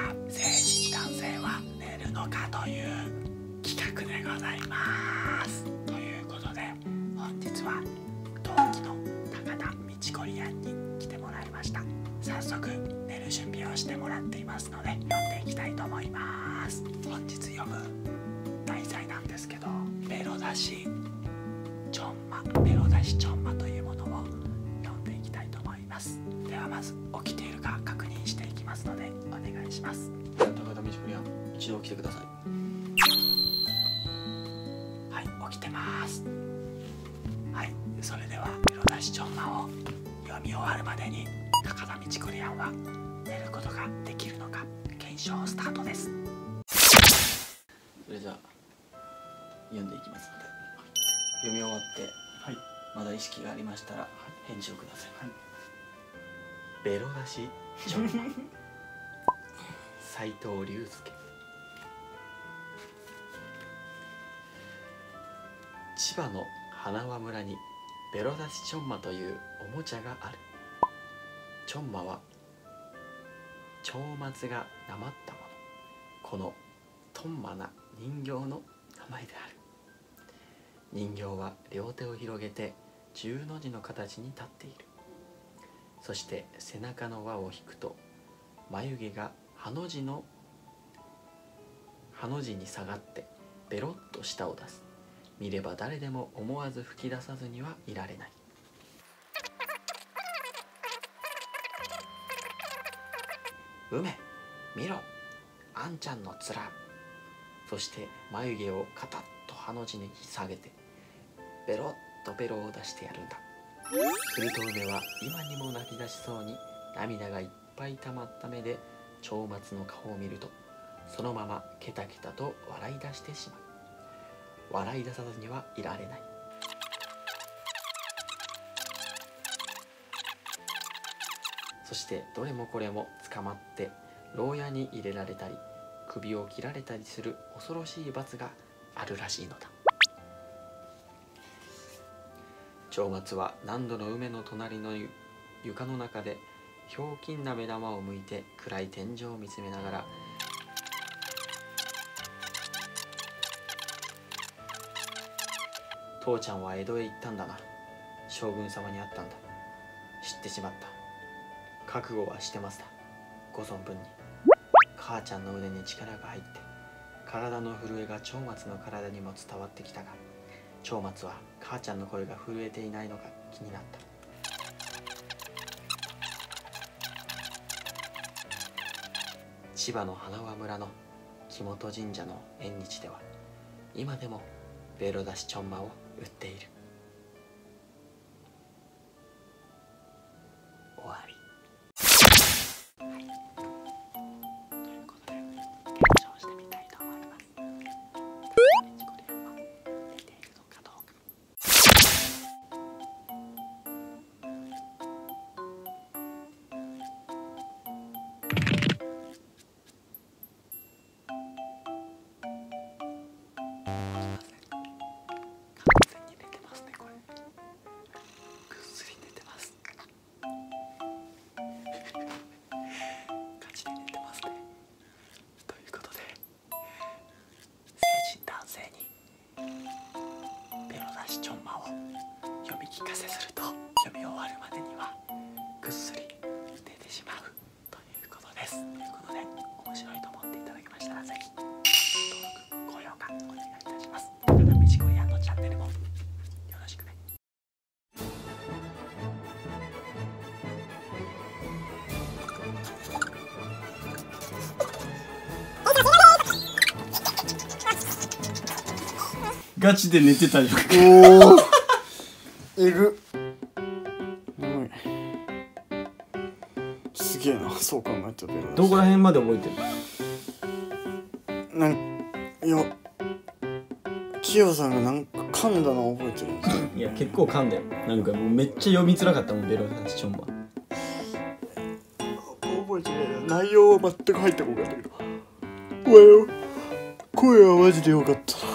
成人男性は寝るのかという企画でございます。ということで本日は同期の高田道子リアンに来てもらいました。早速寝る準備をしてもらっていますので読んでいきたいと思います。本日読む題材なんですけど、ベロ出しちょんまというものを読んでいきたいと思います。ではまず起きているか確認していきますのでお願いします。 高田道子リアン、一度起きてください。 はい、起きてます。はい、それではベロ出しちょんまを読み終わるまでに高田道子リアンは寝ることができるのか検証スタートです。 それじゃあ読んでいきますので、読み終わって、まだ意識がありましたら返事をください。ベロ出しちょんま斉藤隆介。千葉の花輪村にベロ出しちょんまというおもちゃがある。ちょんまは長松がなまったもの。このとんまな人形の名前である。人形は両手を広げて10の字の形に立っている。そして背中の輪を引くと眉毛がハの字に下がってベロッと舌を出す。見れば誰でも思わず吹き出さずにはいられない。梅見ろ、あんちゃんの面。そして眉毛をカタッとハの字に下げてベロッとベロを出してやるんだ。すると梅は今にも泣き出しそうに涙がいっぱい溜まった目で長松の顔を見ると、そのままケタケタと笑い出してしまう。笑い出さずにはいられない。そしてどれもこれも捕まって牢屋に入れられたり首を切られたりする恐ろしい罰があるらしいのだ。長松は何度の梅の隣の床の中でひょうきんな目玉を向いて暗い天井を見つめながら、父ちゃんは江戸へ行ったんだな。将軍様に会ったんだ。知ってしまった。覚悟はしてますだ。ご存分に。母ちゃんの腕に力が入って体の震えが長松の体にも伝わってきたが、長松は母ちゃんの声が震えていないのが気になった。千葉の花輪村の木本神社の縁日では今でもベロ出しちょんまを売っている。終わり。ということで検証してみたいと思います。これは出ているのかどうか。ちょんまを読み聞かせすると読み終わるまでにはぐっすり寝てしまうということです。ということで面白いと思っていただけましたらぜひ登録、高評価お願いいたします。高田道子リアンのチャンネルもよろしくね。 ガチで寝てたじゃん。 おおえぐすげえな。そう考えたらベロ出しどこら辺まで覚えてる？ いやキヨさんがなんか噛んだのを覚えてるんですよ。 いや結構噛んだよ。なんかもうめっちゃ読みづらかったもん、ベロ出しちょんま。 覚えてない。内容は全く入ってこなかったけど、声はマジでよかった。